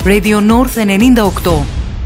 Radio North 98.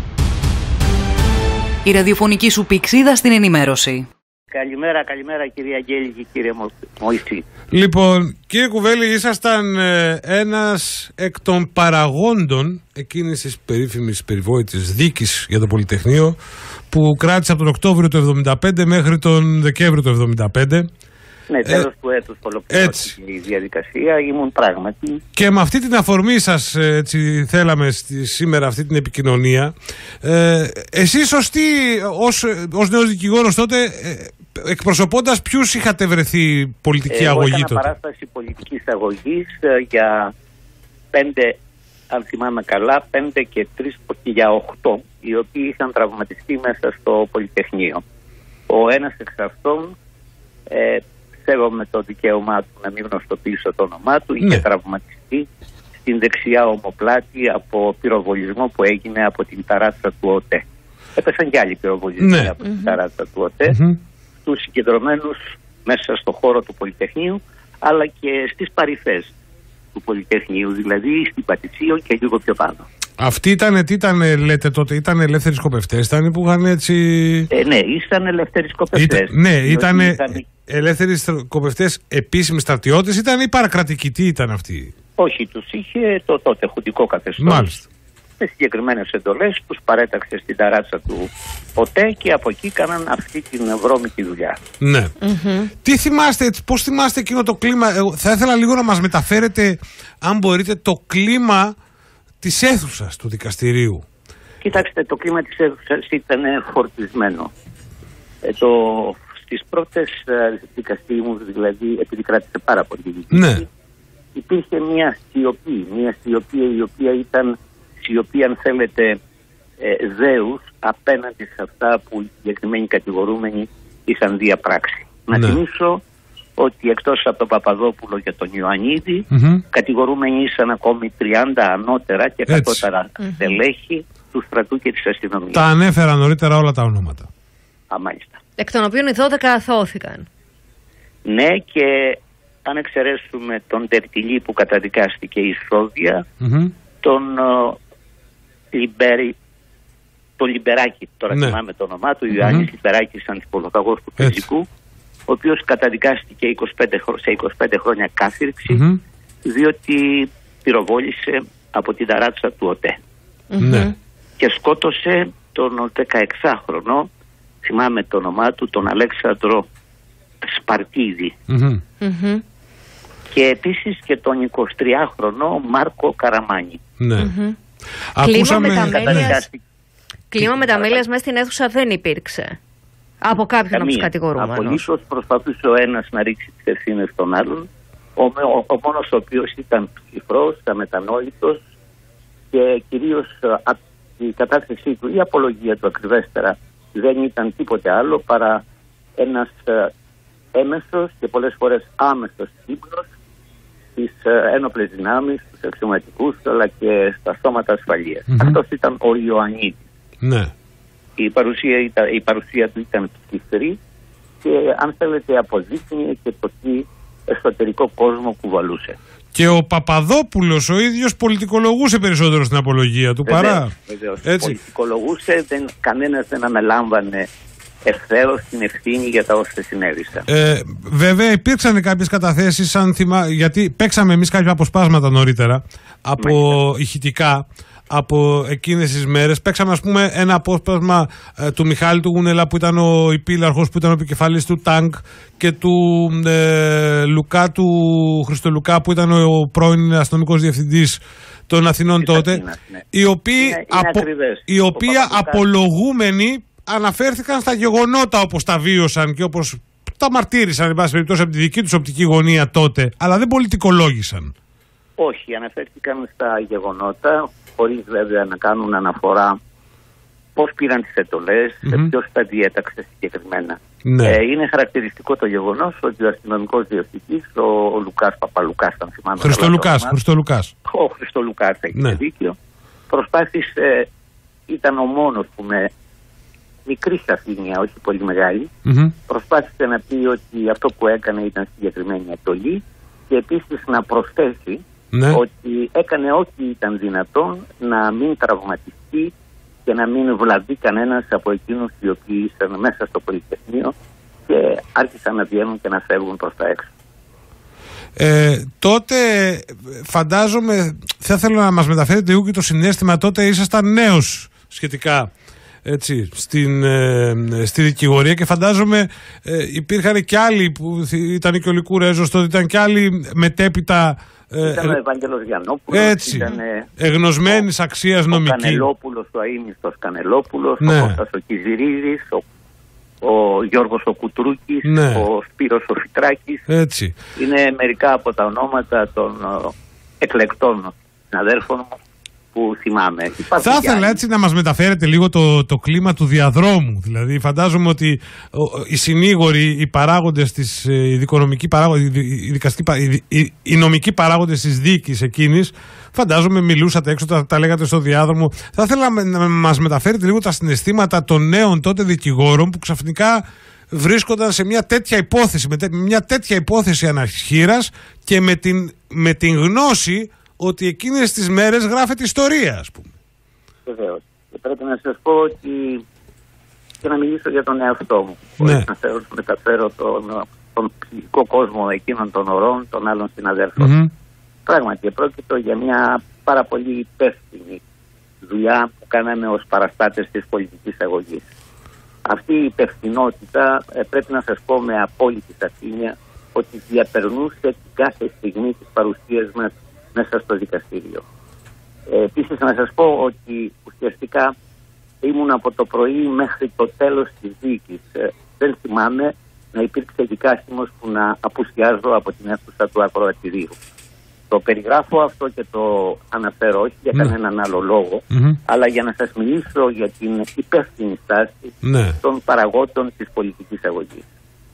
Η ραδιοφωνική σου πηξίδα στην ενημέρωση. Καλημέρα κυρία Αγγέλη και κύριε Μωυσή. Λοιπόν, κύριε Κουβέλη, ήσασταν ένας εκ των παραγόντων εκείνης της περίφημης περιβόητης δίκης για το Πολυτεχνείο που κράτησε από τον Οκτώβριο του 1975 μέχρι τον Δεκέμβριο του 1975. Ναι, τέλος του έτους ολοκληρώθηκε η διαδικασία, ήμουν πράγματι. Και με αυτή την αφορμή σας θέλαμε σήμερα αυτή την επικοινωνία. Εσείς ως νέος δικηγόρος τότε, εκπροσωπώντας ποιους είχατε βρεθεί πολιτική αγωγή τότε? Έκανα παράσταση πολιτικής αγωγής για 5, αν θυμάμαι καλά, 5 και 3 και για 8, οι οποίοι είχαν τραυματιστεί μέσα στο Πολυτεχνείο. Ο ένας εξ αυτών, σέβομαι το δικαίωμά του να μην γνωστοποιήσω το όνομά του, είχε τραυματιστεί στην δεξιά ομοπλάτη από πυροβολισμό που έγινε από την ταράτσα του ΟΤΕ. Έπεσαν και άλλοι πυροβολισμοί από την ταράτσα του ΟΤΕ, στους συγκεντρωμένους μέσα στο χώρο του Πολυτεχνείου, αλλά και στις παρυφές του Πολυτεχνείου, δηλαδή στην Πατησίων και λίγο πιο πάνω. Αυτοί τι ήταν, λέτε τότε, ήταν ελεύθεροι σκοπευτές, ήταν που είχαν έτσι... Ναι, ήσταν ελεύθεροι σκοπευτές. Ήταν ελεύθεροι σκοπευτές επίσημοι στρατιώτες, ήταν ή παρακρατικοί, τι ήταν αυτοί? Όχι, τους είχε το τότε χουντικό καθεστώς. Μάλιστα. Με συγκεκριμένες εντολές, τους παρέταξε στην ταράτσα του ΟΤΕ και από εκεί κάναν αυτή την βρώμικη δουλειά. Ναι. Τι θυμάστε, πώς θυμάστε εκείνο το κλίμα? Θα ήθελα λίγο να μας μεταφέρετε, αν μπορείτε, το κλίμα της αίθουσας του δικαστηρίου. Κοιτάξτε, το κλίμα της αίθουσας ήταν φορτισμένο. Στις πρώτες δικαστήριους, δηλαδή, επειδή κράτησε πάρα πολύ δίκη, υπήρχε μια σιωπή, η οποία ήταν σιωπή, αν θέλετε, δέους απέναντι σε αυτά που οι συγκεκριμένοι κατηγορούμενοι είχαν διαπράξει. Να θυμίσω ότι εκτός από τον Παπαδόπουλο και τον Ιωαννίδη, κατηγορούμενοι ήσαν ακόμη 30 ανώτερα και κατώτερα στελέχη του στρατού και της αστυνομίας. Τα ανέφερα νωρίτερα όλα τα ονόματα. Μάλιστα. Εκ των οποίων οι 12 αθώθηκαν. Ναι, και αν εξαιρέσουμε τον Τερτιλή που καταδικάστηκε η Σόβια, τον Λιμπεράκη, τώρα θυμάμαι το όνομά του, Ιωάννης Λιμπεράκης, αντιπολιταγός του φυσικού, ο οποίος καταδικάστηκε σε 25 χρόνια κάθυρξη, διότι πυροβόλησε από την ταράτσα του ΟΤΕ. Και σκότωσε τον 16χρονο, θυμάμαι το όνομά του, τον Αλέξανδρο Σπαρτίδη. Και επίσης και τον 23χρονο Μάρκο Καραμάνη. Κλίμα μεταμέλειας μέσα στην αίθουσα δεν υπήρξε από κάποιον από τους κατηγορούμενους. Απολύτως προσπαθούσε ο ένας να ρίξει τις ευθύνες στον άλλον. Ο μόνος ο οποίος ήταν ψυχρός, αμετανόητος και κυρίως η κατάθεσή του, η απολογία του ακριβέστερα, δεν ήταν τίποτε άλλο παρά ένας έμεσος και πολλές φορές άμεσος ύπνος στις ένοπλες δυνάμεις, στους αξιωματικούς αλλά και στα σώματα ασφαλείας. Αυτός ήταν ο Ιωαννίδης. Ναι. Η παρουσία του ήταν ψυχρή και αν θέλετε αποδείχνει και το τι εσωτερικό κόσμο κουβαλούσε. Και ο Παπαδόπουλος ο ίδιος πολιτικολογούσε περισσότερο στην απολογία του παρά. Βεβαίως. Πολιτικολογούσε, κανένας δεν αναλάμβανε ευθέως την ευθύνη για τα όσα συνέβησαν. Βέβαια υπήρξαν κάποιες καταθέσεις, γιατί παίξαμε εμείς κάποια αποσπάσματα νωρίτερα από ηχητικά από εκείνες τις μέρες. Παίξαμε ας πούμε ένα απόσπασμα του Μιχάλη του Γουνελά που ήταν ο υπήλαρχος, που ήταν ο επικεφαλής του ΤΑΝΚ, και του Λουκά, του Χριστολουκά, που ήταν ο πρώην αστυνομικός διευθυντής των Αθηνών τότε, οι οποίοι απολογούμενοι αναφέρθηκαν στα γεγονότα όπως τα βίωσαν και όπως τα μαρτύρησαν, εν πάση περιπτώσει, από τη δική τους οπτική γωνία τότε, αλλά δεν πολιτικολόγησαν. Όχι, αναφέρθηκαν στα γεγονότα, χωρίς βέβαια να κάνουν αναφορά πώς πήραν τις εντολές, ποιος τα διέταξε συγκεκριμένα. Είναι χαρακτηριστικό το γεγονός ότι ο αστυνομικός διευθυντής, ο Λουκάς Παπαλουκάς, αν θυμάμαι. Χριστολουκάς. Ο Χριστολουκάς, έχει δίκιο. Προσπάθησε, ήταν ο μόνος που με μικρή σαφήνεια, όχι πολύ μεγάλη, προσπάθησε να πει ότι αυτό που έκανε ήταν συγκεκριμένη εντολή και επίσης να προσθέσει Ναι. Ότι έκανε ό,τι ήταν δυνατόν να μην τραυματιστεί και να μην βλαβεί κανένας από εκείνους οι οποίοι ήσαν μέσα στο Πολυτεχνείο και άρχισαν να βγαίνουν και να φεύγουν προς τα έξω. Τότε φαντάζομαι, θα ήθελα να μας μεταφέρετε λίγο και το συναίσθημα, τότε ήσασταν νέος σχετικά, έτσι, στη δικηγορία και φαντάζομαι υπήρχαν και άλλοι που ήταν και ο Λικουρέζος, τότε ήταν και άλλοι μετέπειτα. Ήταν ο Ευάγγελος Γιαννόπουλος, ήταν εγνωσμένης αξίας νομική. Ο Κανελόπουλος, ο αείμνηστος Κανελόπουλος, ναι. Ο Κώστας ο Κιζηρίδης, ο Γιώργος ο Κουτρούκης, ναι. Ο Σπύρος ο Φιτράκης. Έτσι. Είναι μερικά από τα ονόματα των εκλεκτών συναδέλφων μου που θυμάμαι. Θα ήθελα έτσι να μας μεταφέρετε λίγο το κλίμα του διαδρόμου. Δηλαδή φαντάζομαι ότι οι συνήγοροι, οι παράγοντες της, οι νομικοί παράγοντες της δίκης εκείνης, φαντάζομαι μιλούσατε έξω, τα λέγατε στο διάδρομο. Θα ήθελα να μας μεταφέρετε λίγο τα συναισθήματα των νέων τότε δικηγόρων που ξαφνικά βρίσκονταν σε μια τέτοια υπόθεση, με μια τέτοια υπόθεση αναχείρας και με την γνώση ότι εκείνες τις μέρες γράφεται ιστορία, ας πούμε. Βεβαίως. Και πρέπει να σας πω ότι και να μιλήσω για τον εαυτό μου. Ναι. Να μεταφέρω τον ψυχικό κόσμο εκείνων των ωρών, των άλλων συναδέλφων. Πράγματι, πρόκειται για μια πάρα πολύ υπεύθυνη δουλειά που κάναμε ως παραστάτες της πολιτικής αγωγής. Αυτή η υπευθυνότητα, πρέπει να σας πω με απόλυτη σαφήνεια, ότι διαπερνούσε την κάθε στιγμή της παρουσίας μας μέσα στο δικαστήριο. Επίσης να σας πω ότι ουσιαστικά ήμουν από το πρωί μέχρι το τέλος της δίκης. Δεν θυμάμαι να υπήρξε δικάσιμος που να απουσιάζω από την αίθουσα του ακροατηρίου. Το περιγράφω αυτό και το αναφέρω όχι για κανέναν άλλο λόγο, αλλά για να σας μιλήσω για την υπεύθυνη στάση των παραγόντων της πολιτικής αγωγής.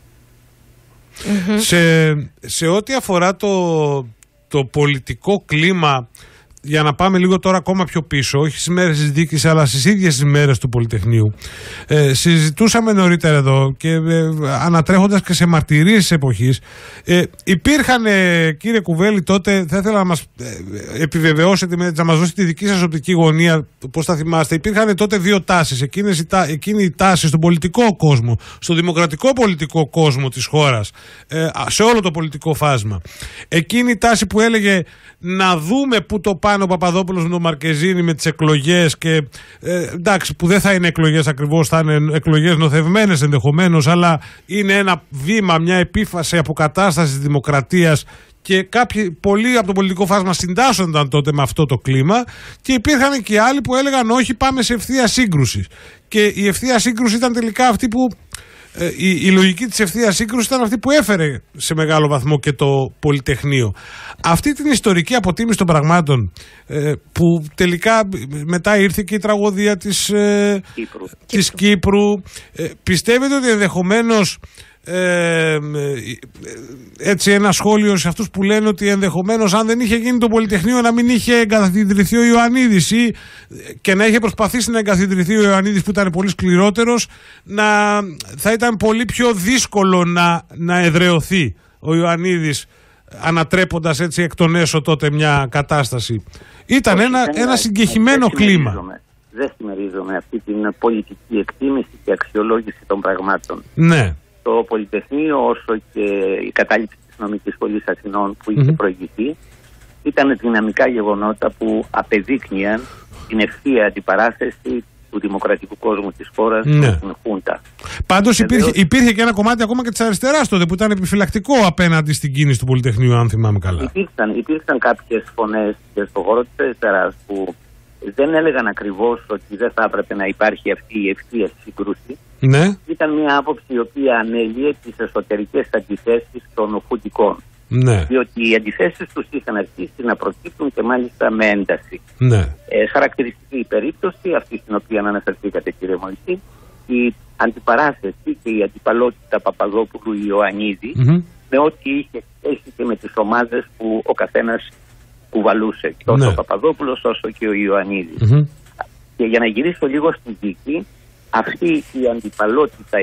Σε ό,τι αφορά το πολιτικό κλίμα, για να πάμε λίγο τώρα ακόμα πιο πίσω, όχι στις μέρες της δίκης αλλά στις ίδιες τις μέρες του Πολυτεχνείου, συζητούσαμε νωρίτερα εδώ και ανατρέχοντας και σε μαρτυρίες της εποχής, υπήρχαν, κύριε Κουβέλη, τότε θα ήθελα να μας επιβεβαιώσετε, να μας δώσετε τη δική σας οπτική γωνία, πώς θα θυμάστε. Υπήρχαν τότε δύο τάσεις, εκείνη η τάση στον πολιτικό κόσμο, στο δημοκρατικό πολιτικό κόσμο της χώρας, σε όλο το πολιτικό φάσμα. Εκείνη η τάση που έλεγε να δούμε πού το πάνε ο Παπαδόπουλος με τον Μαρκεζίνη με τις εκλογές και εντάξει, που δεν θα είναι εκλογές ακριβώς, θα είναι εκλογές νοθευμένες ενδεχομένως, αλλά είναι ένα βήμα, μια επίφαση αποκατάστασης της δημοκρατίας και πολλοί από το πολιτικό φάσμα συντάσσονταν τότε με αυτό το κλίμα και υπήρχαν και άλλοι που έλεγαν όχι, πάμε σε ευθεία σύγκρουση. Και η ευθεία σύγκρουση ήταν τελικά αυτή που η λογική της ευθείας σύγκρουσης ήταν αυτή που έφερε σε μεγάλο βαθμό και το Πολυτεχνείο. Αυτή την ιστορική αποτίμηση των πραγμάτων που τελικά μετά ήρθε και η τραγωδία της Κύπρου, πιστεύετε ότι ενδεχομένως έτσι ένα σχόλιο σε αυτούς που λένε ότι ενδεχομένως αν δεν είχε γίνει το Πολυτεχνείο να μην είχε εγκαθιδρυθεί ο Ιωαννίδης ή και να είχε προσπαθήσει να εγκαθιδρυθεί ο Ιωαννίδης που ήταν πολύ σκληρότερος, θα ήταν πολύ πιο δύσκολο να εδραιωθεί ο Ιωαννίδης ανατρέποντας έτσι εκ των έσω τότε μια κατάσταση. Ήταν ένα συγκεχημένο κλίμα. Δεν συμμερίζομαι αυτή την πολιτική εκτίμηση και αξιολόγηση των πραγμάτων. Ναι. Το Πολυτεχνείο, όσο και η κατάληψη της Νομικής Σχολής Αθηνών που είχε προηγηθεί, ήταν δυναμικά γεγονότα που απεδείκνυαν την ευθεία αντιπαράθεση του δημοκρατικού κόσμου της χώρας στην Χούντα. Πάντως υπήρχε και ένα κομμάτι ακόμα και της αριστεράς τότε που ήταν επιφυλακτικό απέναντι στην κίνηση του Πολυτεχνείου, αν θυμάμαι καλά. Υπήρξαν κάποιες φωνές και στον χώρο της αριστεράς που δεν έλεγαν ακριβώς ότι δεν θα έπρεπε να υπάρχει αυτή η ευθεία σύγκρουση. Ναι. Ήταν μια άποψη η οποία ανέλυε τις εσωτερικές αντιθέσεις των χουντικών. Ναι. Διότι οι αντιθέσεις τους είχαν αρχίσει να προκύπτουν και μάλιστα με ένταση. Ναι. Χαρακτηριστική η περίπτωση, αυτή στην οποία αναφερθήκατε κύριε Μωυσή, η αντιπαράθεση και η αντιπαλότητα Παπαδόπουλου-Ιωαννίδη με ό,τι έχει και με τις ομάδες που ο καθένας κουβαλούσε, τόσο ο Παπαδόπουλος όσο και ο Ιωαννίδης. Και για να γυρίσω λίγο στην δίκη, αυτή η αντιπαλότητα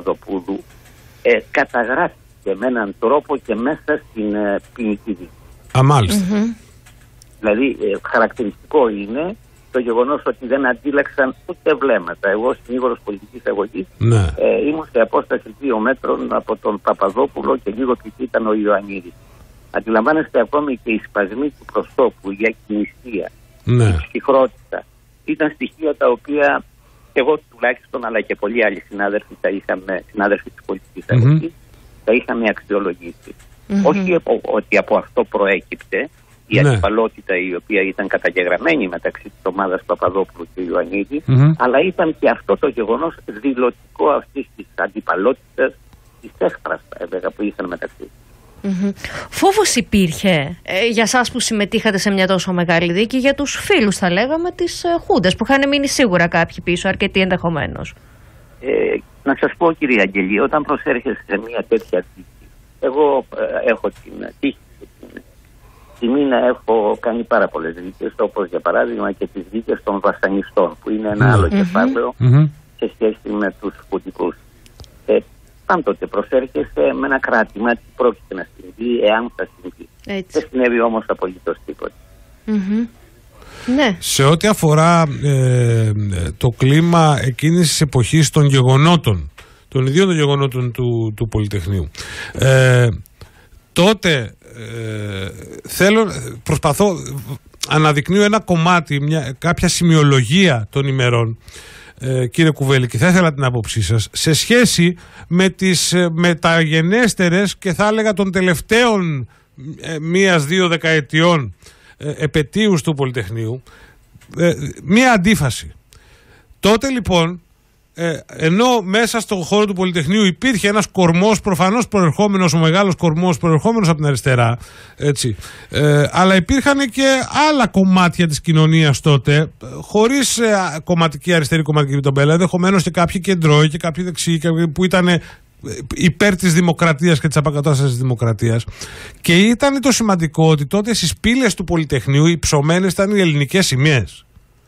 Ιωαννίδη-Παπαδοπούλου καταγράφηκε με έναν τρόπο και μέσα στην ποινική δίκη. Μάλιστα. Δηλαδή, χαρακτηριστικό είναι το γεγονός ότι δεν αντίλαξαν ούτε βλέμματα. Εγώ, συνήγορος πολιτικής αγωγής, ήμουν σε απόσταση 2 μέτρων από τον Παπαδόπουλο και λίγο πιο ήταν ο Ιωαννίδης. Αντιλαμβάνεστε, ακόμη και οι σπασμοί του προσώπου, η ακινησία, η ψυχρότητα, ήταν στοιχεία τα οποία εγώ τουλάχιστον, αλλά και πολλοί άλλοι συνάδελφοι της πολιτικής αγωγής, τα είχαμε αξιολογήσει. Όχι ότι από αυτό προέκυπτε η αντιπαλότητα η οποία ήταν καταγεγραμμένη μεταξύ της ομάδας Παπαδόπουλου και Ιωαννίδη, αλλά ήταν και αυτό το γεγονός δηλωτικό αυτής της αντιπαλότητας, της έχθρας, θα έλεγα, που είχαν μεταξύ. Φόβος υπήρχε για εσάς που συμμετείχατε σε μια τόσο μεγάλη δίκη, για τους φίλους, θα λέγαμε, της Χούντας, που είχαν μείνει σίγουρα κάποιοι πίσω, αρκετοί ενδεχομένως? Να σας πω, κύριε Αγγελή, όταν προσέρχεσαι σε μια τέτοια δίκη, εγώ έχω την τύχη να έχω κάνει πάρα πολλές δίκες, όπως για παράδειγμα και τις δίκες των βασανιστών, που είναι ένα άλλο κεφάλαιο σε σχέση με τους χουντικούς. Πάντοτε προσέρχεσαι με ένα κράτημα τι πρόκειται να συμβεί, εάν θα συμβεί. Δεν συνέβη όμως απολύτως τίποτα. Ναι. Σε ό,τι αφορά το κλίμα εκείνης της εποχής των γεγονότων, των ιδίων των γεγονότων του Πολυτεχνείου, τότε προσπαθώ, αναδεικνύω ένα κομμάτι, κάποια σημειολογία των ημερών, κύριε Κουβέλη, και θα ήθελα την άποψή σας σε σχέση με τις μεταγενέστερες και θα έλεγα των τελευταίων 1-2 δεκαετιών επετείους του Πολυτεχνείου, μία αντίφαση. Τότε λοιπόν, ενώ μέσα στον χώρο του Πολυτεχνείου υπήρχε ένας κορμός, προφανώς προερχόμενος, ο μεγάλος κορμός προερχόμενος από την αριστερά, έτσι, αλλά υπήρχαν και άλλα κομμάτια της κοινωνίας τότε, χωρίς κομματική αριστερή, κομματική τομπέλα, ενδεχομένως και κάποιοι κεντρώοι και κάποιοι δεξιοί που ήταν υπέρ της δημοκρατίας και της αποκατάστασης της δημοκρατίας. Και ήταν το σημαντικό ότι τότε στις πύλες του Πολυτεχνείου οι ψωμένες ήταν οι ελληνικές σημαίες.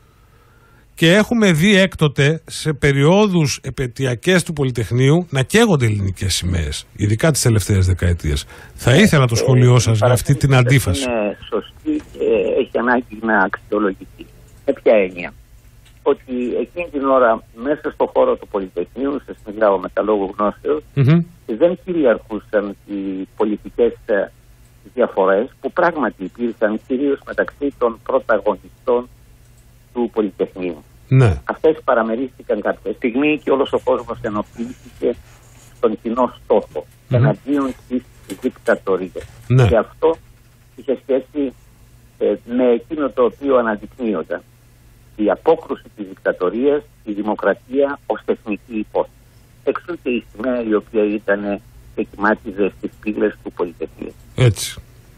Και έχουμε δει έκτοτε σε περιόδους επετειακές του Πολυτεχνείου να καίγονται ελληνικές σημαίες, ειδικά τις τελευταίες δεκαετίες. Θα ήθελα το σχόλιο σας για αυτή την αντίφαση. Είναι σωστή και έχει ανάγκη να αξιολογηθεί. Με ποια έννοια? Ότι εκείνη την ώρα μέσα στον χώρο του Πολυτεχνείου, σας μιλάω με τα λόγου γνώσεως, δεν κυριαρχούσαν οι πολιτικές διαφορές που πράγματι υπήρχαν κυρίως μεταξύ των πρωταγωνιστών του Πολυτεχνείου. Ναι. Αυτές παραμερίστηκαν κάποια στιγμή και όλος ο κόσμος ενοποιήθηκε στον κοινό στόχο εναντίον της δικτατορίας. Ναι. Και αυτό είχε σχέση με εκείνο το οποίο αναδεικνύονταν. Η απόκρουση της δικτατορίας, η δημοκρατία ως τεχνική υπόθεση. Εξού και η σημαία η οποία ήταν και κοιμάτιζε στις πύλες του Πολυτεχνείου. Έτσι.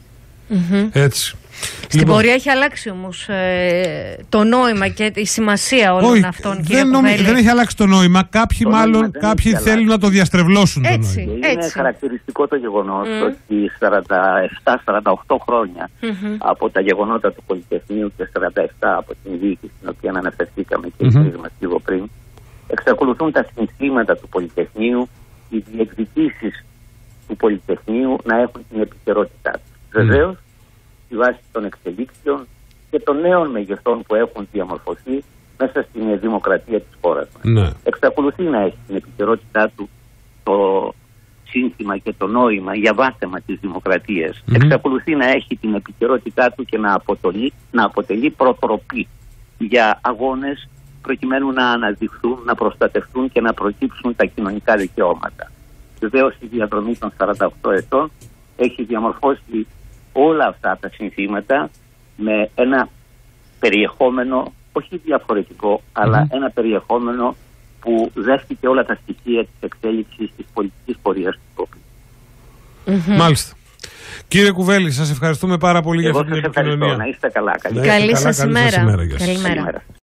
Έτσι. Στην πορεία έχει αλλάξει όμως το νόημα και η σημασία όλων αυτών, κύριε Κουβέλη. Δεν έχει αλλάξει το νόημα. Κάποιοι θέλουν να το διαστρεβλώσουν το νόημα. Είναι χαρακτηριστικό το γεγονός ότι 47-48 χρόνια από τα γεγονότα του Πολυτεχνείου και 47 από την δίκη στην οποία αναφερθήκαμε και οι τρεις μας λίγο πριν, εξακολουθούν τα συνθήματα του Πολυτεχνείου, οι διεκδικήσεις του Πολυτεχνείου να έχουν την επικαιρότητά τους. Βεβαίως, στη βάση των εξελίξεων και των νέων μεγεθών που έχουν διαμορφωθεί μέσα στην δημοκρατία της χώρας μας. Ναι. Εξακολουθεί να έχει την επικαιρότητά του το σύνθημα και το νόημα για βάθεμα της δημοκρατίας. Εξακολουθεί να έχει την επικαιρότητά του και να αποτελεί προτροπή για αγώνες προκειμένου να αναδειχθούν, να προστατευτούν και να προκύψουν τα κοινωνικά δικαιώματα. Βεβαίως η διαδρομή των 48 ετών έχει διαμορφώσει όλα αυτά τα συνθήματα με ένα περιεχόμενο, όχι διαφορετικό, αλλά ένα περιεχόμενο που δέχτηκε όλα τα στοιχεία της εξέλιξης της πολιτικής πορείας του τόπου. Μάλιστα. Κύριε Κουβέλη, σας ευχαριστούμε πάρα πολύ για αυτή την επικοινωνία. Να είστε καλά. Καλή σας ημέρα. Καλημέρα.